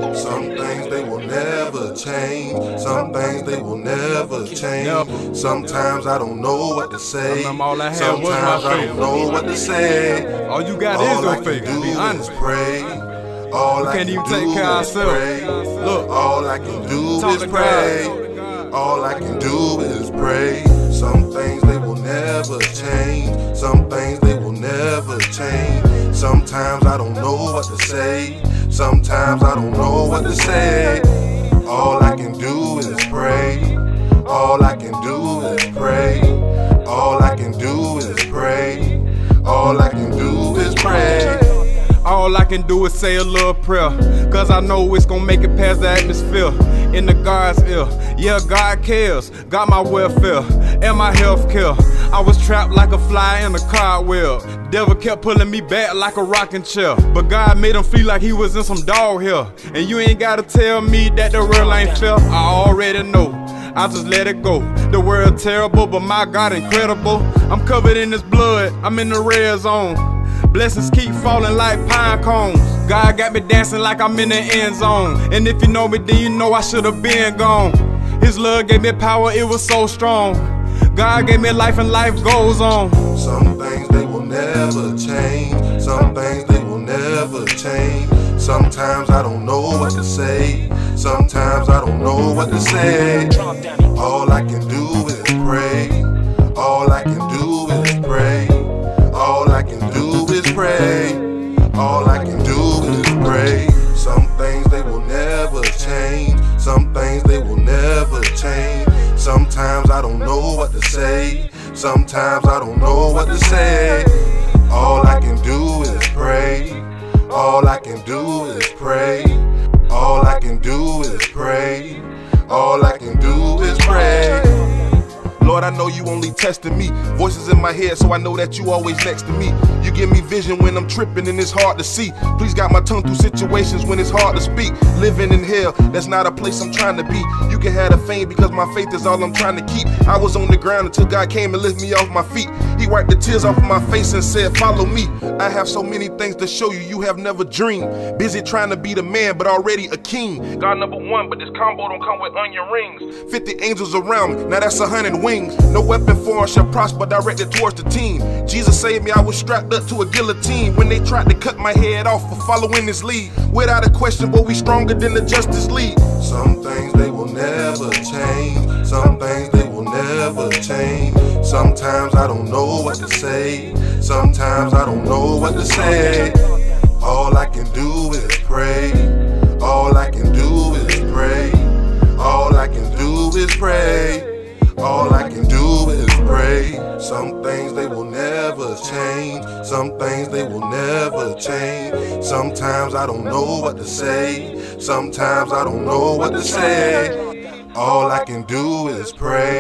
Some things they will never change. Some things they will never change. Sometimes I don't know what to say. Sometimes I don't know what to say. All you got is your faith, to be honest. Pray. All I can't even take care of ourselves. Look, all I can do is pray. All I can do is pray. Some things they will never change. Some things they will never change. Sometimes I don't know what to say. Sometimes I don't know what to say. All I can do is pray. All I can do is pray. All I can do is pray. All I can do is pray. All I can do is say a little prayer, cause I know it's gonna make it past the atmosphere. In the God's ear, yeah, God cares. Got my welfare and my health care. I was trapped like a fly in a cartwheel. Devil kept pulling me back like a rocking chair, but God made him feel like he was in some dog hair. And you ain't gotta tell me that the world ain't fair. I already know, I just let it go. The world terrible, but my God incredible. I'm covered in his blood, I'm in the red zone. Blessings keep falling like pine cones. God got me dancing like I'm in the end zone. And if you know me, then you know I should've been gone. His love gave me power, it was so strong. God gave me life and life goes on. Some things they will never change. Some things they will never change. Sometimes I don't know what to say. Sometimes I don't know what to say. All I can do is pray. All I can do is pray. All I can do is pray. All I can do is pray. Some things they will never change. Some things they will never change. Sometimes I don't know what to say. Sometimes I don't know what to say. All I can do is pray. All I can do is pray. All I can do is pray. All I can do is pray. Lord, I know you only testing me. Voices in my head, so I know that you always next to me. You give me vision when I'm tripping and it's hard to see. Please guide my tongue through situations when it's hard to speak. Living in hell, that's not a place I'm trying to be. You can have the fame because my faith is all I'm trying to keep. I was on the ground until God came and lifted me off my feet. He wiped the tears off of my face and said, follow me. I have so many things to show you, you have never dreamed. Busy trying to be the man, but already a king. God #1, but this combo don't come with onion rings. 50 angels around me, now that's 100 wings. No weapon formed shall prosper, directed towards the team. Jesus saved me, I was strapped up to a guillotine when they tried to cut my head off for following his lead. Without a question, but we stronger than the Justice League. Some things they will never change. Some things they will never change. Sometimes I don't know what to say. Sometimes I don't know what to say. All I can do is pray. All I can do is pray. All I can do is pray. All I can do is pray. Some things they will never change. Some things they will never change. Sometimes I don't know what to say. Sometimes I don't know what to say. All I can do is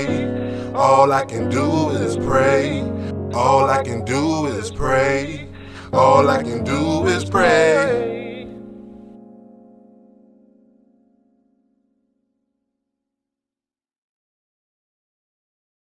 pray. All I can do is pray. All I can do is pray. All I can do is pray.